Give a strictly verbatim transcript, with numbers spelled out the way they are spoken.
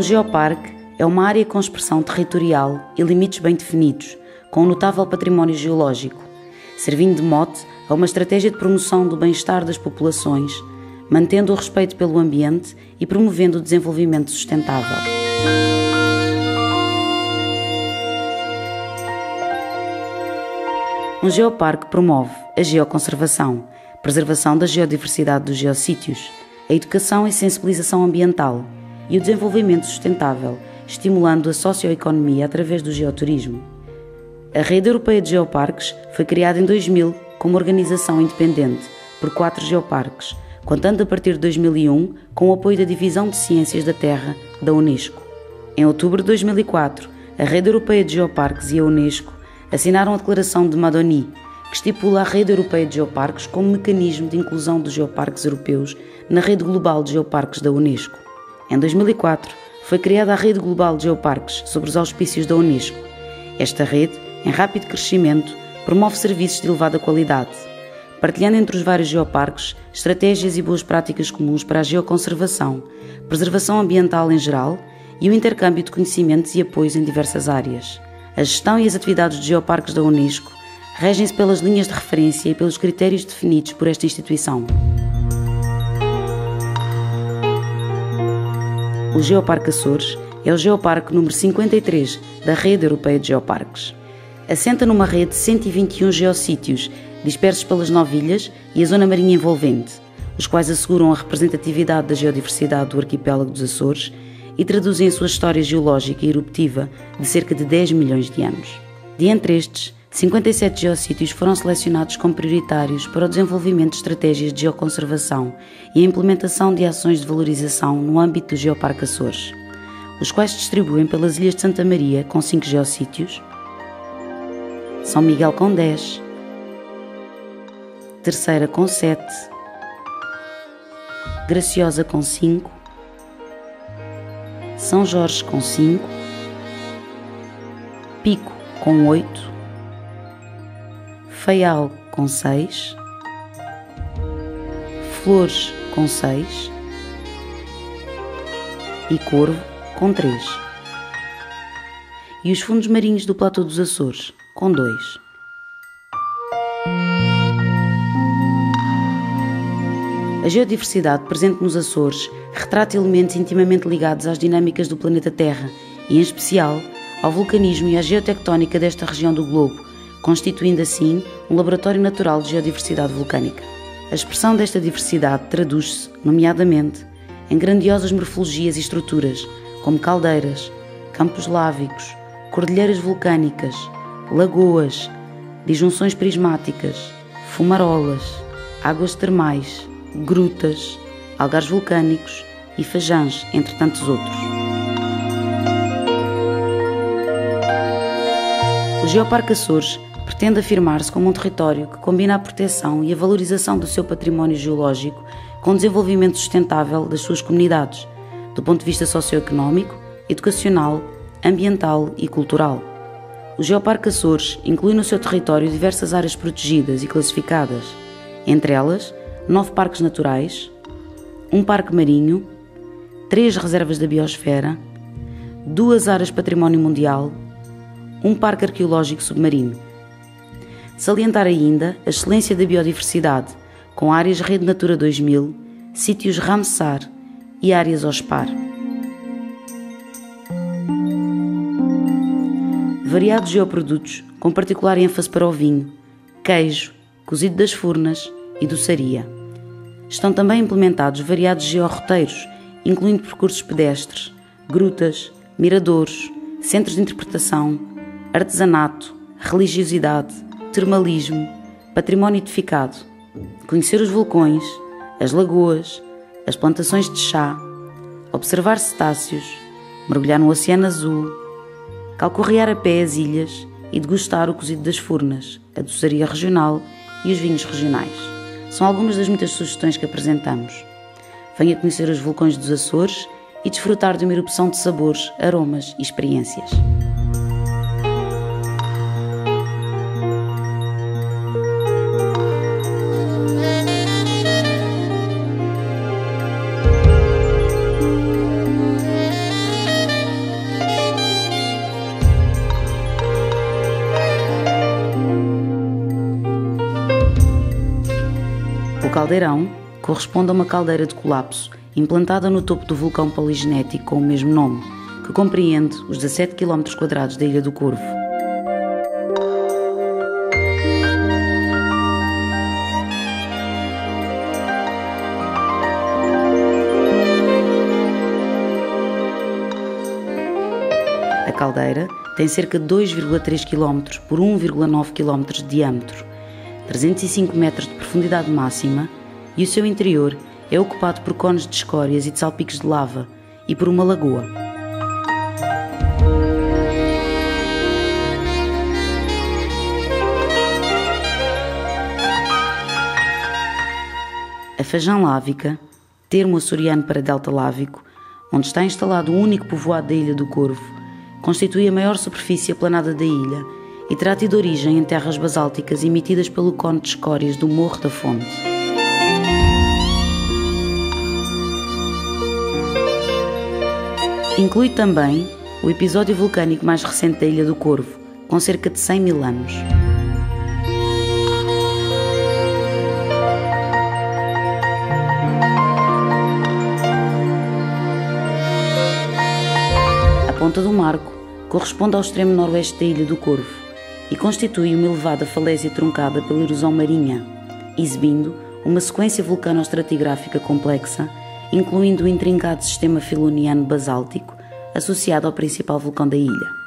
geoparque é uma área com expressão territorial e limites bem definidos, com um notável património geológico, servindo de mote a uma estratégia de promoção do bem-estar das populações, mantendo o respeito pelo ambiente e promovendo o desenvolvimento sustentável. Um geoparque promove a geoconservação, preservação da geodiversidade dos geossítios, a educação e sensibilização ambiental e o desenvolvimento sustentável, estimulando a socioeconomia através do geoturismo. A Rede Europeia de Geoparques foi criada em dois mil como organização independente por quatro geoparques, contando a partir de dois mil e um com o apoio da Divisão de Ciências da Terra da Unesco. Em outubro de dois mil e quatro, a Rede Europeia de Geoparques e a Unesco assinaram a Declaração de Madonie, que estipula a Rede Europeia de Geoparques como mecanismo de inclusão dos geoparques europeus na Rede Global de Geoparques da Unesco. Em dois mil e quatro, foi criada a Rede Global de Geoparques sob os auspícios da Unesco. Esta rede, em rápido crescimento, promove serviços de elevada qualidade, partilhando entre os vários geoparques estratégias e boas práticas comuns para a geoconservação, preservação ambiental em geral e o intercâmbio de conhecimentos e apoios em diversas áreas. A gestão e as atividades de geoparques da Unesco regem-se pelas linhas de referência e pelos critérios definidos por esta instituição. O Geoparque Açores é o geoparque número cinquenta e três da Rede Europeia de Geoparques. Assenta numa rede de cento e vinte e um geossítios dispersos pelas nove ilhas e a zona marinha envolvente, os quais asseguram a representatividade da geodiversidade do arquipélago dos Açores e traduzem a sua história geológica e eruptiva de cerca de dez milhões de anos. De entre estes, cinquenta e sete geossítios foram selecionados como prioritários para o desenvolvimento de estratégias de geoconservação e a implementação de ações de valorização no âmbito do Geoparque Açores, os quais se distribuem pelas ilhas de Santa Maria, com cinco geossítios, São Miguel com dez, Terceira com sete, Graciosa com cinco, São Jorge com cinco, Pico com oito, Faial com seis, Flores com seis e Corvo com três. E os fundos marinhos do Platô dos Açores com dois. A geodiversidade presente nos Açores retrata elementos intimamente ligados às dinâmicas do planeta Terra e, em especial, ao vulcanismo e à geotectónica desta região do globo, constituindo assim um laboratório natural de geodiversidade vulcânica. A expressão desta diversidade traduz-se, nomeadamente, em grandiosas morfologias e estruturas, como caldeiras, campos lávicos, cordilheiras vulcânicas, lagoas, disjunções prismáticas, fumarolas, águas termais, grutas, algares vulcânicos e fajãs, entre tantos outros. O Geoparque Açores pretende afirmar-se como um território que combina a proteção e a valorização do seu património geológico com o desenvolvimento sustentável das suas comunidades, do ponto de vista socioeconómico, educacional, ambiental e cultural. O Geoparque Açores inclui no seu território diversas áreas protegidas e classificadas, entre elas nove parques naturais, um parque marinho, três reservas da biosfera, duas áreas património mundial, um parque arqueológico submarino. Salientar ainda a excelência da biodiversidade, com áreas Rede Natura dois mil, sítios Ramsar e áreas OSPAR. Variados geoprodutos, com particular ênfase para o vinho, queijo, cozido das furnas e doçaria. Estão também implementados variados georroteiros, incluindo percursos pedestres, grutas, miradouros, centros de interpretação, artesanato, religiosidade, termalismo, património edificado, conhecer os vulcões, as lagoas, as plantações de chá, observar cetáceos, mergulhar no Oceano Azul, calcorrear a pé as ilhas e degustar o cozido das furnas, a doçaria regional e os vinhos regionais. São algumas das muitas sugestões que apresentamos. Venha conhecer os vulcões dos Açores e desfrutar de uma erupção de sabores, aromas e experiências. caldeirão corresponde a uma caldeira de colapso implantada no topo do vulcão poligenético com o mesmo nome, que compreende os dezassete quilómetros quadrados da Ilha do Corvo. A caldeira tem cerca de dois vírgula três quilómetros por um vírgula nove quilómetros de diâmetro, trezentos e cinco metros de profundidade máxima, e o seu interior é ocupado por cones de escórias e de salpicos de lava e por uma lagoa. A Fajã Lávica, termo açoriano para delta lávico, onde está instalado o único povoado da Ilha do Corvo, constitui a maior superfície aplanada da ilha e terá tido origem em terras basálticas emitidas pelo cone de escórias do Morro da Fonte. Inclui também o episódio vulcânico mais recente da Ilha do Corvo, com cerca de cem mil anos. A Ponta do Marco corresponde ao extremo noroeste da Ilha do Corvo e constitui uma elevada falésia truncada pela erosão marinha, exibindo uma sequência vulcano-estratigráfica complexa, incluindo o intrincado sistema filoniano basáltico associado ao principal vulcão da ilha.